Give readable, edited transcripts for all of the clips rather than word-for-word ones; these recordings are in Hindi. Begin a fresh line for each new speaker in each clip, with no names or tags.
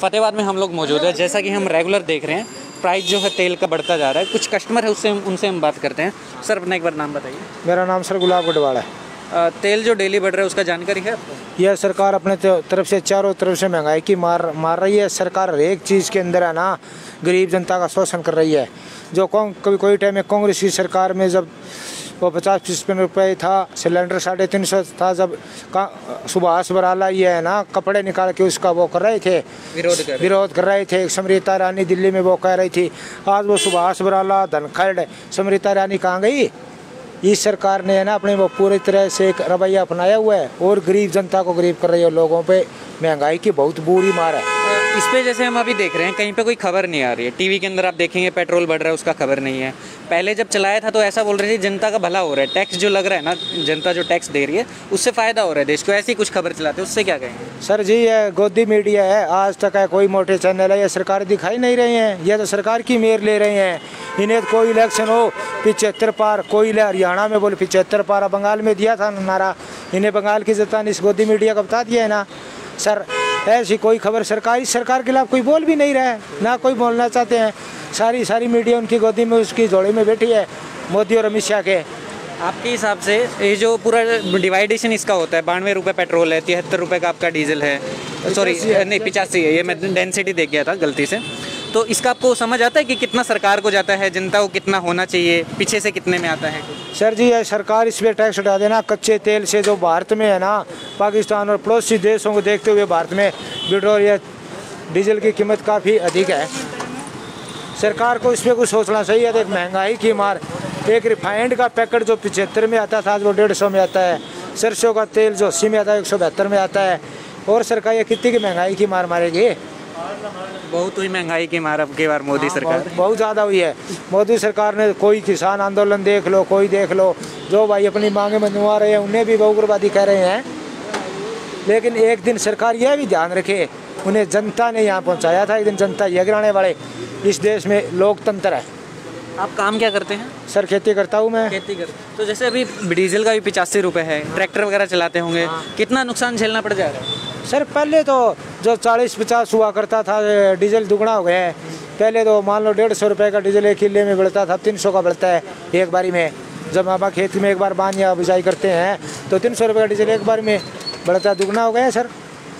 फ़तेहाबाद में हम लोग मौजूद है। जैसा कि हम रेगुलर देख रहे हैं, प्राइस जो है तेल का बढ़ता जा रहा है। कुछ कस्टमर है उनसे हम बात करते हैं। सर अपना एक बार नाम बताइए।
मेरा नाम सर गुलाब गढ़वाल है।
तेल जो डेली बढ़ रहा है उसका जानकारी है आपको?
यह सरकार अपने तरफ से चारों तरफ से महंगाई की मार रही है। सरकार हर एक चीज़ के अंदर है ना गरीब जनता का शोषण कर रही है। जो कभी कोई टाइम में कांग्रेस की सरकार में जब वो 50-55 रुपये था सिलेंडर, 350 था, जब सुभाष बराला ये है ना कपड़े निकाल के उसका वो कर रहे थे, विरोध कर रहे थे। समृता ईरानी दिल्ली में वो कह रही थी। आज वो सुभाष बराला, धनखड़, समृता ईरानी कहाँ गई? इस सरकार ने है ना अपने वो पूरी तरह से एक रवैया अपनाया हुआ है और गरीब जनता को गरीब कर रही है। लोगों पे महंगाई की बहुत बुरी मार है।
इस पे जैसे हम अभी देख रहे हैं कहीं पे कोई खबर नहीं आ रही है। टीवी के अंदर आप देखेंगे पेट्रोल बढ़ रहा है, उसका खबर नहीं है। पहले जब चलाया था तो ऐसा बोल रहे थे जनता का भला हो रहा है, टैक्स जो लग रहा है ना, जनता जो टैक्स दे रही है उससे फ़ायदा हो रहा है देश को। ऐसी कुछ खबर चलाते हैं, उससे क्या कहेंगे?
सर जी ये गोदी मीडिया है, आज तक है कोई मोटे चैनल है, ये सरकार दिखाई नहीं रही हैं। ये तो सरकार की मेयर ले रहे हैं। इन्हें कोई इलेक्शन हो 75 पार, कोई हरियाणा में बोले 75 पार, बंगाल में दिया था नारा, इन्हें बंगाल की जनता ने इस गोदी मीडिया का बता दिया है ना। सर ऐसी कोई खबर सरकार के खिलाफ कोई बोल भी नहीं रहा है, ना कोई बोलना चाहते हैं। सारी मीडिया उनकी गोदी में, उसकी झोली में बैठी है, मोदी और अमित शाह के।
आपके हिसाब से ये जो पूरा डिवाइडेशन इसका होता है, 92 रुपये पेट्रोल है, 73 रुपये का आपका डीजल है, सॉरी नहीं 85 है, ये मैं डेंसिटी देख गया था गलती से। तो इसका आपको समझ आता है कि कितना सरकार को जाता है, जनता को कितना होना चाहिए, पीछे से कितने में आता है?
सर जी ये सरकार इस पर टैक्स हटा देना। कच्चे तेल से जो भारत में है ना, पाकिस्तान और पड़ोसी देशों को देखते हुए भारत में पेट्रोल या डीजल की कीमत काफ़ी अधिक है। सरकार को इस पर कुछ सोचना चाहिए। एक महंगाई की मार, एक रिफाइंड का पैकेट जो 75 में आता था आज वो 150 में आता है। सरसों का तेल जो 80 में आता है 172 में आता है। और सरकार ये कितनी की महंगाई की मार मारेगी?
बहुत हुई महंगाई की मार अब की बार मोदी सरकार,
बहुत ज़्यादा हुई है। मोदी सरकार ने कोई किसान आंदोलन देख लो, कोई देख लो, जो भाई अपनी मांगे मनवा रहे हैं उन्हें भी बहुगुरबादी कह रहे हैं। लेकिन एक दिन सरकार यह भी ध्यान रखे, उन्हें जनता ने यहाँ पहुँचाया था, एक दिन जनता ये गिराने वाले। इस देश में लोकतंत्र है।
आप काम क्या करते हैं?
सर खेती करता हूँ मैं।
खेती करते, तो जैसे अभी डीजल का भी 85 रुपये है, ट्रैक्टर वगैरह चलाते होंगे, कितना नुकसान झेलना पड़ जा रहा है?
सर पहले तो जो 40-50 हुआ करता था, डीजल दुगना हो गया है। पहले तो मान लो 150 रुपये का डीजल एक किले में बढ़ता था, 300 का बढ़ता है एक बारी में। जब हम खेत में एक बार बान या बिजाई करते हैं तो 300 रुपये का डीजल एक बार में बढ़ता, दुगना हो गया है सर।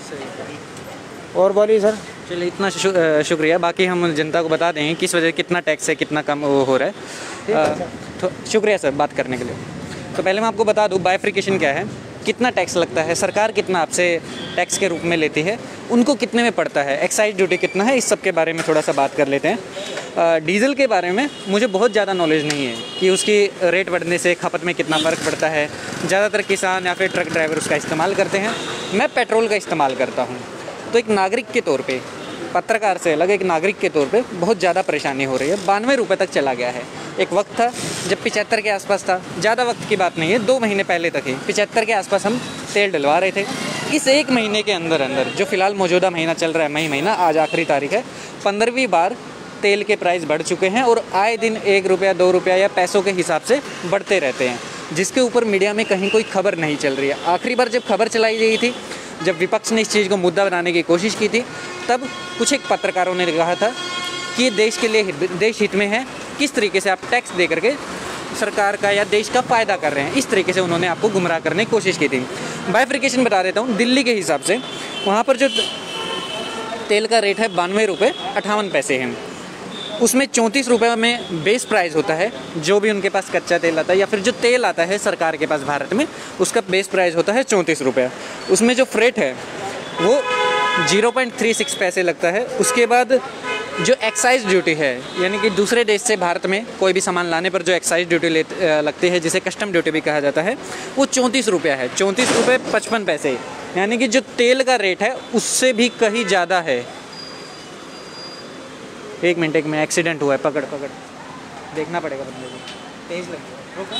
और बोलिए सर।
चलिए इतना शुक्रिया। बाकी हम जनता को बता दें किस वजह कितना टैक्स है, कितना कम वो हो रहा है। तो शुक्रिया सर बात करने के लिए। तो पहले मैं आपको बता दूं बाइफिकेशन क्या है, कितना टैक्स लगता है, सरकार कितना आपसे टैक्स के रूप में लेती है, उनको कितने में पड़ता है, एक्साइज ड्यूटी कितना है, इस सब के बारे में थोड़ा सा बात कर लेते हैं। डीज़ल के बारे में मुझे बहुत ज़्यादा नॉलेज नहीं है कि उसकी रेट बढ़ने से खपत में कितना फ़र्क पड़ता है। ज़्यादातर किसान या फिर ट्रक ड्राइवर उसका इस्तेमाल करते हैं, मैं पेट्रोल का इस्तेमाल करता हूँ। तो एक नागरिक के तौर पे, पत्रकार से अलग एक नागरिक के तौर पे बहुत ज़्यादा परेशानी हो रही है। 92 रुपये तक चला गया है। एक वक्त था जब 75 के आसपास था, ज़्यादा वक्त की बात नहीं है, 2 महीने पहले तक ही 75 के आसपास हम तेल डलवा रहे थे। इस एक महीने के अंदर अंदर जो फ़िलहाल मौजूदा महीना चल रहा है, मई महीना, आज आखिरी तारीख है, 15वीं बार तेल के प्राइस बढ़ चुके हैं और आए दिन 1 रुपया 2 रुपया या पैसों के हिसाब से बढ़ते रहते हैं, जिसके ऊपर मीडिया में कहीं कोई खबर नहीं चल रही है। आखिरी बार जब खबर चलाई गई थी, जब विपक्ष ने इस चीज़ को मुद्दा बनाने की कोशिश की थी, तब कुछ एक पत्रकारों ने कहा था कि देश के लिए देश हित में है, किस तरीके से आप टैक्स दे करके सरकार का या देश का फ़ायदा कर रहे हैं। इस तरीके से उन्होंने आपको गुमराह करने की कोशिश की थी। बाइफिकेशन बता देता हूँ। दिल्ली के हिसाब से वहाँ पर जो तेल का रेट है 92 रुपये 58 पैसे हैं। उसमें 34 रुपये में बेस प्राइस होता है, जो भी उनके पास कच्चा तेल आता है या फिर जो तेल आता है सरकार के पास भारत में, उसका बेस प्राइस होता है 34 रुपये। उसमें जो फ्रेट है वो 0.36 पैसे लगता है। उसके बाद जो एक्साइज ड्यूटी है, यानी कि दूसरे देश से भारत में कोई भी सामान लाने पर जो एक्साइज ड्यूटी लगती है, जिसे कस्टम ड्यूटी भी कहा जाता है, वो 34 रुपया है, 34 रुपये 55 पैसे। यानी कि जो तेल का रेट है उससे भी कहीं ज़्यादा है। एक मिनट में एक्सीडेंट हुआ है, पकड़ देखना पड़ेगा बंदे को, तेज लग गया।